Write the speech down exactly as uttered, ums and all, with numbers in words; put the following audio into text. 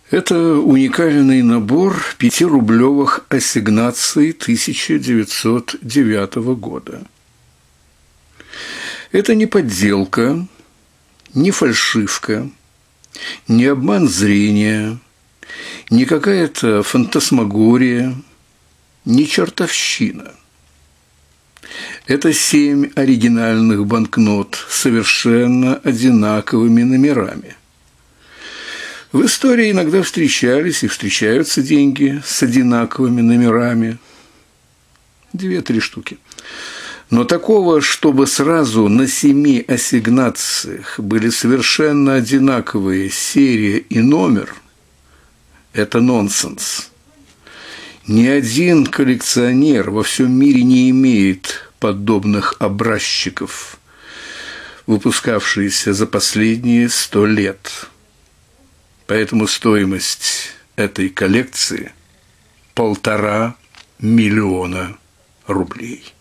Это уникальный набор пятирублевых ассигнаций тысяча девятьсот девятого года. Это не подделка, не фальшивка, не обман зрения, не какая-то фантасмагория, не чертовщина. Это семь оригинальных банкнот с совершенно одинаковыми номерами. В истории иногда встречались и встречаются деньги с одинаковыми номерами. Две-три штуки. Но такого, чтобы сразу на семи ассигнациях были совершенно одинаковые серия и номер, это нонсенс. Ни один коллекционер во всем мире не имеет подобных образчиков, выпускавшиеся за последние сто лет. Поэтому стоимость этой коллекции – полтора миллиона рублей.